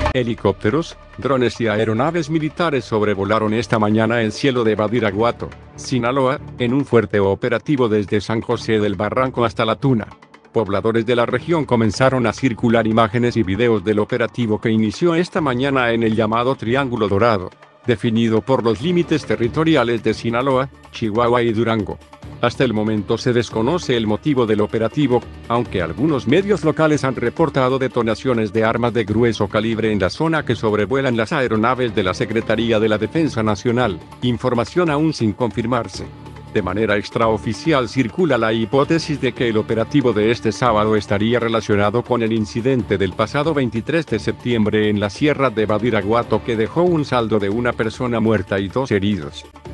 Helicópteros, drones y aeronaves militares sobrevolaron esta mañana el cielo de Badiraguato, Sinaloa, en un fuerte operativo desde San José del Barranco hasta La Tuna. Pobladores de la región comenzaron a circular imágenes y videos del operativo que inició esta mañana en el llamado Triángulo Dorado, definido por los límites territoriales de Sinaloa, Chihuahua y Durango. Hasta el momento se desconoce el motivo del operativo, aunque algunos medios locales han reportado detonaciones de armas de grueso calibre en la zona que sobrevuelan las aeronaves de la Secretaría de la Defensa Nacional, información aún sin confirmarse. De manera extraoficial circula la hipótesis de que el operativo de este sábado estaría relacionado con el incidente del pasado 23 de septiembre en la sierra de Badiraguato que dejó un saldo de una persona muerta y 2 heridos.